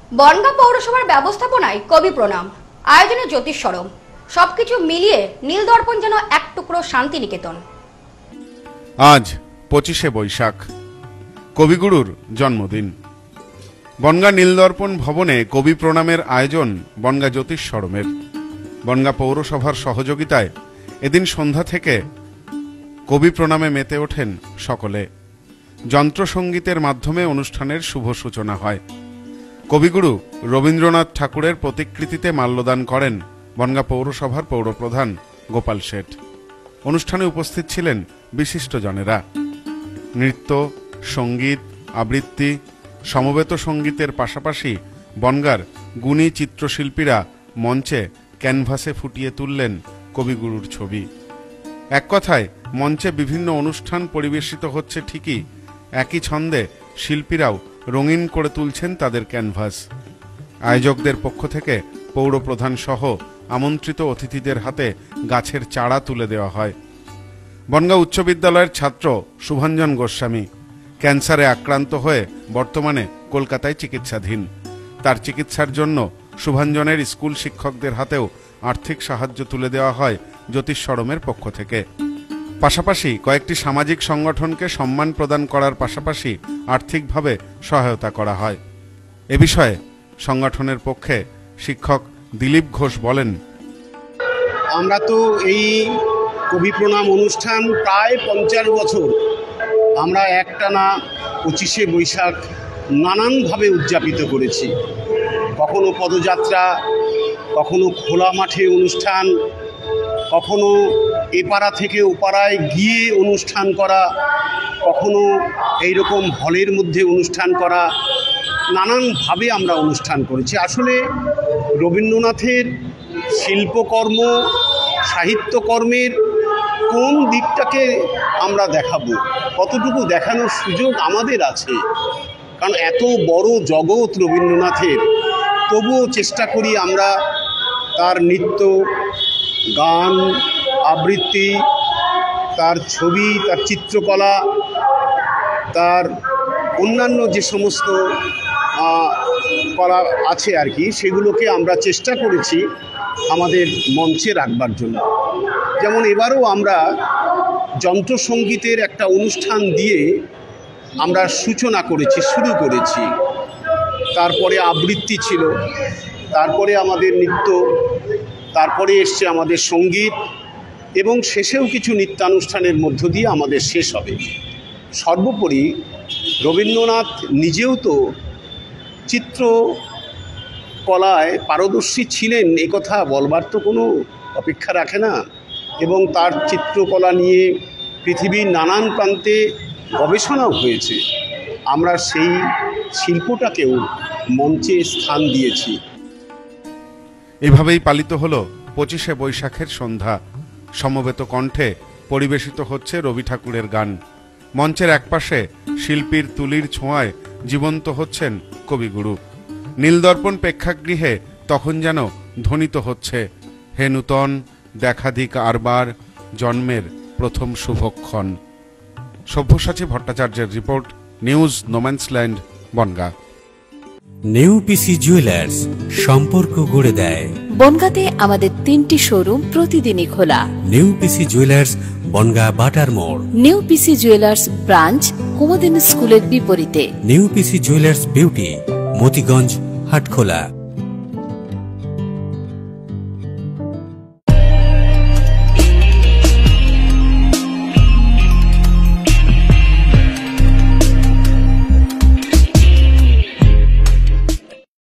বনগাঁ পৌরসভার ব্যবস্থাপনায় কবি প্রণাম, আয়োজনে জ্যোতিষ সরম, সবকিছু মিলিয়ে নীলদর্পণ যেন এক টুকরো শান্তিনিকেতন। আজ 25শে বৈশাখ, কবিগুরুর জন্মদিন। বনগাঁ নীলদর্পণ ভবনে কবি প্রণামের আয়োজন বনগাঁ জ্যোতিষ সরমের। বনগাঁ পৌরসভার সহযোগিতায় এদিন সন্ধ্যা থেকে কবি প্রণামে মেতে ওঠেন সকলে। যন্ত্রসঙ্গীতের মাধ্যমে অনুষ্ঠানের শুভ সূচনা হয়। কবিগুরু রবীন্দ্রনাথ ঠাকুরের প্রতিকৃতিতে মাল্যদান করেন বনগাঁ পৌরসভার পৌরপ্রধান গোপাল শেঠ। অনুষ্ঠানে উপস্থিত ছিলেন বিশিষ্টজনেরা। নৃত্য, সঙ্গীত, আবৃত্তি, সমবেত সঙ্গীতের পাশাপাশি বনগাঁর গুণী চিত্রশিল্পীরা মঞ্চে ক্যানভাসে ফুটিয়ে তুললেন কবিগুরুর ছবি। এক কথায় মঞ্চে বিভিন্ন অনুষ্ঠান পরিবেশিত হচ্ছে ঠিকই, একই ছন্দে শিল্পীরাও রঙিন করে তুলছেন তাদের ক্যানভাস। আয়োজকদের পক্ষ থেকে পৌরপ্রধান সহ আমন্ত্রিত অতিথিদের হাতে গাছের চারা তুলে দেওয়া হয়। বনগাঁ উচ্চ বিদ্যালয়ের ছাত্র শুভাঞ্জন গোস্বামী ক্যান্সারে আক্রান্ত হয়ে বর্তমানে কলকাতায় চিকিৎসাধীন। তার চিকিৎসার জন্য শুভাঞ্জনের স্কুল শিক্ষকদের হাতেও আর্থিক সাহায্য তুলে দেওয়া হয় জ্যোতিষ সরমের পক্ষ থেকে। পাশাপাশি কয়েকটি সামাজিক সংগঠনকে সম্মান প্রদান করার পাশাপাশি আর্থিকভাবে সহায়তা করা হয়। এ বিষয়ে সংগঠনের পক্ষে শিক্ষক দিলীপ ঘোষ বলেন, আমরা তো এই কবি প্রণাম অনুষ্ঠান প্রায় 50 বছর আমরা একটানা 25শে বৈশাখ নানানভাবে উদযাপিত করেছি। কখনো পদযাত্রা, কখনো খোলা মাঠে অনুষ্ঠান, কখনো এপাড়া থেকে ওপাড়ায় গিয়ে অনুষ্ঠান করা, কখনো এইরকম হলের মধ্যে অনুষ্ঠান করা, নানানভাবে আমরা অনুষ্ঠান করেছি। আসলে রবীন্দ্রনাথের শিল্পকর্ম, সাহিত্যকর্মের কোন দিকটাকে আমরা দেখাবো, কতটুকু দেখানোর সুযোগ আমাদের আছে, কারণ এত বড় জগৎ রবীন্দ্রনাথের, তবুও চেষ্টা করি আমরা তার নৃত্য, গান, আবৃত্তি, তার ছবি, তার চিত্রকলা, তার অন্যান্য যে সমস্ত কলা আছে আর কি, সেগুলোকে আমরা চেষ্টা করেছি আমাদের মঞ্চে রাখবার জন্য। যেমন এবারও আমরা যন্ত্রসঙ্গীতের একটা অনুষ্ঠান দিয়ে আমরা সূচনা করেছি, শুরু করেছি। তারপরে আবৃত্তি ছিল, তারপরে আমাদের নৃত্য, তারপরে এসছে আমাদের সঙ্গীত, এবং শেষেও কিছু নৃত্যানুষ্ঠানের মধ্য দিয়ে আমাদের শেষ হবে। সর্বোপরি রবীন্দ্রনাথ নিজেও তো চিত্রকলায় পারদর্শী ছিলেন, একথা বলবার তো কোনো অপেক্ষা রাখে না, এবং তার চিত্রকলা নিয়ে পৃথিবীর নানান প্রান্তে গবেষণাও হয়েছে। আমরা সেই শিল্পটাকেও মঞ্চে স্থান দিয়েছি। এভাবেই পালিত হলো 25শে বৈশাখের সন্ধ্যা। সমবেত কণ্ঠে পরিবেশিত হচ্ছে রবি ঠাকুরের গান। মঞ্চের একপাশে শিল্পীর তুলির ছোঁয়ায় জীবন্ত হচ্ছেন কবিগুরু। নীলদর্পণ প্রেক্ষাগৃহে তখন যেন ধ্বনিত হচ্ছে, হে নূতন দেখাধিক আরবার, জন্মের প্রথম শুভক্ষণ। সব্যসাচী ভট্টাচার্যের রিপোর্ট, নিউজ নোম্যান্সল্যান্ড, বনগাঁ। নেউপিসি জুয়েলার্স, সম্পর্ক গড়ে দেয়। বনগাঁতে আমাদের 3টি শোরুম প্রতিদিনই খোলা। নেউপিসি জুয়েলার্স, বনগাঁ বাটার মোড়। নেউপিসি জুয়েলার্স ব্রাঞ্চ কুমুদিনী স্কুলের বিপরীতে। নেউপিসি জুয়েলার্স বিউটি, মতিগঞ্জ, হাটখোলা।